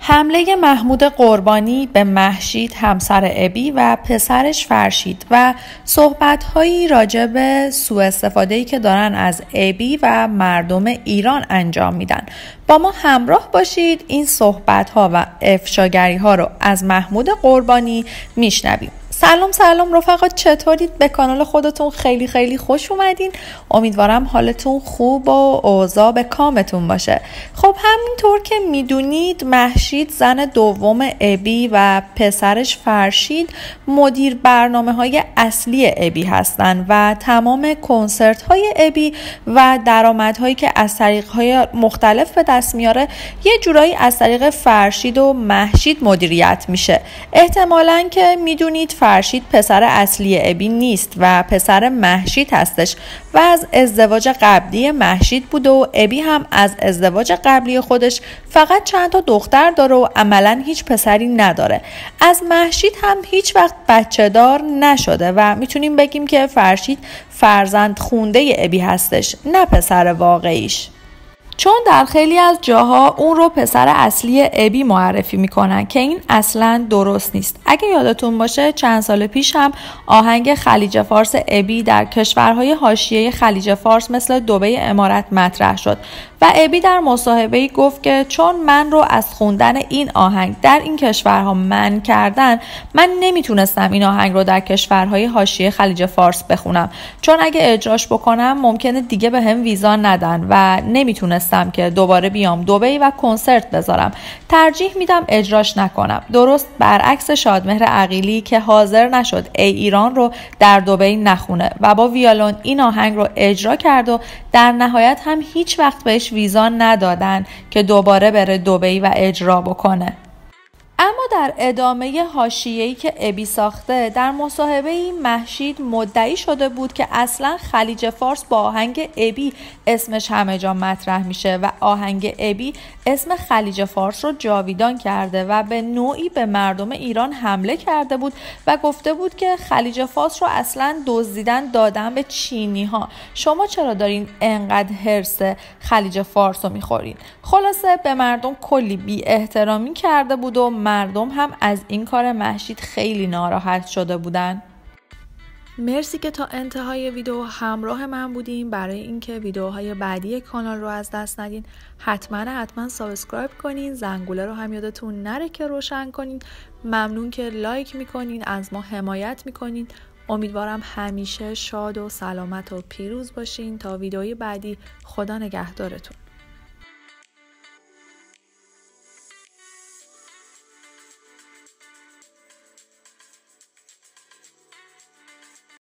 حمله محمود قربانی به مهشید همسر ابی و پسرش فرشید و صحبت‌هایی راجع به سوء استفاده‌ای که دارن از ابی و مردم ایران انجام میدن. با ما همراه باشید این صحبت‌ها و افشاگری‌ها رو از محمود قربانی میشنویم. سلام رفقا، چطورید؟ به کانال خودتون خیلی خوش اومدین. امیدوارم حالتون خوب و اوضاع به کامتون باشه. خب همینطور که میدونید مهشید زن دوم ابی و پسرش فرشید مدیر برنامه‌های اصلی ابی هستن و تمام کنسرت‌های ابی و درآمدهایی که از طریق‌های مختلف به دست میاره یه جورایی از طریق فرشید و مهشید مدیریت میشه. احتمالاً که میدونید فرشید پسر اصلی ابی نیست و پسر مهشید هستش و از ازدواج قبلی مهشید بود و ابی هم از ازدواج قبلی خودش فقط چند تا دختر داره و عملاً هیچ پسری نداره. از مهشید هم هیچ وقت بچه دار نشده و میتونیم بگیم که فرشید فرزند خونده ابی هستش، نه پسر واقعیش. چون در خیلی از جاها اون رو پسر اصلی ابی معرفی میکنن که این اصلا درست نیست. اگه یادتون باشه چند سال پیش هم آهنگ خلیج فارس ابی در کشورهای حاشیه خلیج فارس مثل دبی امارات مطرح شد و ابی در مصاحبه‌ای گفت که چون من رو از خوندن این آهنگ در این کشورها منع کردن، من نمیتونستم این آهنگ رو در کشورهای حاشیه خلیج فارس بخونم، چون اگه اجراش بکنم ممکنه دیگه به هم ویزا ندن و نمیتونستم که دوباره بیام دبی و کنسرت بذارم. ترجیح میدم اجراش نکنم. درست برعکس شادمهر عقیلی که حاضر نشد ای ایران رو در دبی نخونه و با ویولون این آهنگ رو اجرا کرد و در نهایت هم هیچ وقت بهش ویزا ندادن که دوباره بره دبی و اجرا بکنه. اما در ادامه حاشیه‌ای که ابی ساخته در مصاحبه‌ای مهشید مدعی شده بود که اصلا خلیج فارس با آهنگ ابی اسمش همه جا مطرح میشه و آهنگ ابی اسم خلیج فارس رو جاویدان کرده و به نوعی به مردم ایران حمله کرده بود و گفته بود که خلیج فارس رو اصلا دزدیدن دادن به چینی ها. شما چرا دارین انقدر هرس خلیج فارس رو میخورین؟ خلاصه به مردم کلی بی احترامی کرده بود و مردم هم از این کار مهشید خیلی ناراحت شده بودن. مرسی که تا انتهای ویدیو همراه من بودین. برای اینکه ویدیوهای بعدی کانال رو از دست ندین حتما سابسکرایب کنین، زنگوله رو هم یادتون نره که روشن کنین. ممنون که لایک میکنین، از ما حمایت میکنین. امیدوارم همیشه شاد و سلامت و پیروز باشین. تا ویدیوی بعدی، خدا نگهدارتون.